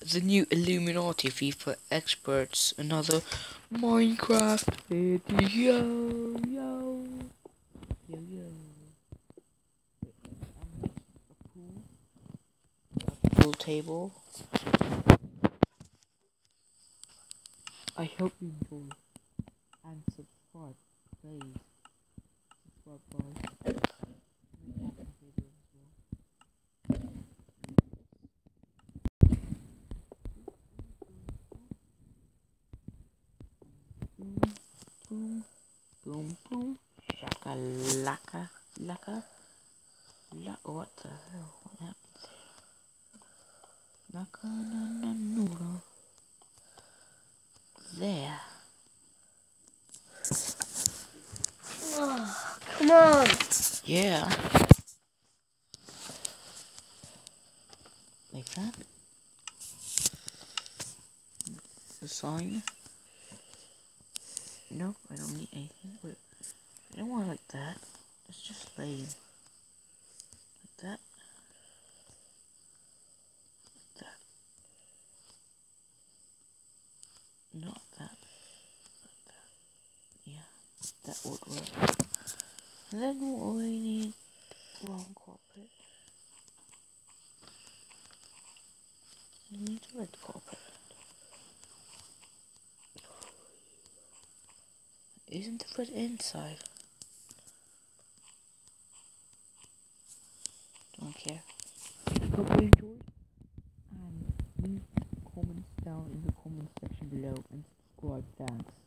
the new Illuminati FIFA experts, another Minecraft video. Yo. Pool table. I hope you enjoy and subscribe, please. Subscribe, guys. Boom, boom, boom. Shakalaka, laka. What the hell? What happened there? Laka, na, noodle. There. Oh, come on. Yeah. Like that. The sign. Nope, I don't need anything. Wait, I don't want it like that. It's just lame. Like that. Like that. Not that. Like that. Yeah, that would work. And then what we need? Wrong carpet. We need a red carpet. Isn't the red inside? Don't care. Hope you enjoyed. And leave comments down in the comment section below and subscribe. Thanks.